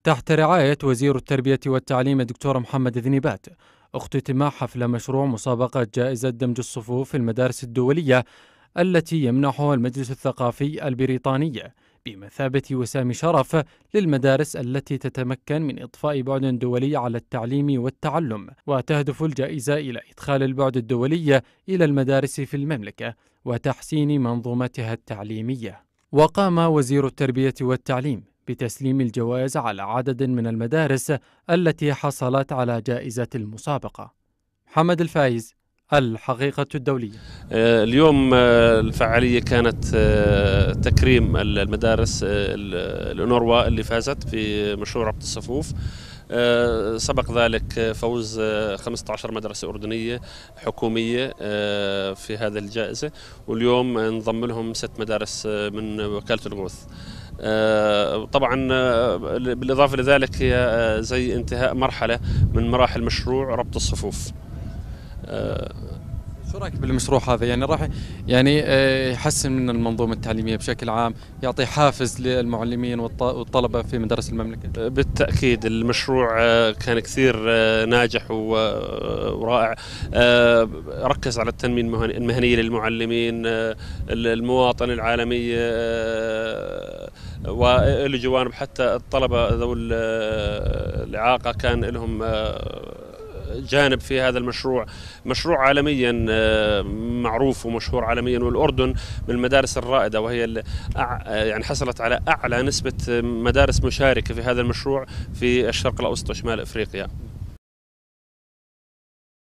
تحت رعاية وزير التربية والتعليم الدكتور محمد ذنيبات، اختتم حفل مشروع مسابقة جائزة دمج الصفوف في المدارس الدولية التي يمنحها المجلس الثقافي البريطاني بمثابة وسام شرف للمدارس التي تتمكن من إضفاء بعد دولي على التعليم والتعلم. وتهدف الجائزة إلى إدخال البعد الدولي إلى المدارس في المملكة وتحسين منظومتها التعليمية. وقام وزير التربية والتعليم بتسليم الجوائز على عدد من المدارس التي حصلت على جائزة المسابقة. محمد الفايز، الحقيقة الدولية. اليوم الفعالية كانت تكريم المدارس الأونروا اللي فازت في مشروع ربط الصفوف. سبق ذلك فوز 15 مدرسة أردنية حكومية في هذه الجائزة، واليوم انضم لهم 6 مدارس من وكالة الغوث. طبعا بالإضافة لذلك هي زي انتهاء مرحلة من مراحل مشروع ربط الصفوف. شو رايك بالمشروع هذا؟ يعني راح يحسن من المنظومة التعليمية بشكل عام، يعطي حافز للمعلمين والطلبة في مدارس المملكة؟ بالتأكيد المشروع كان كثير ناجح ورائع. ركز على التنمية المهنية للمعلمين، المواطنة العالمية، وله جوانب حتى الطلبة ذوي الإعاقة كان لهم جانب في هذا المشروع. مشروع عالميا معروف ومشهور عالميا، والأردن من المدارس الرائدة، وهي يعني حصلت على أعلى نسبة مدارس مشاركة في هذا المشروع في الشرق الأوسط وشمال أفريقيا.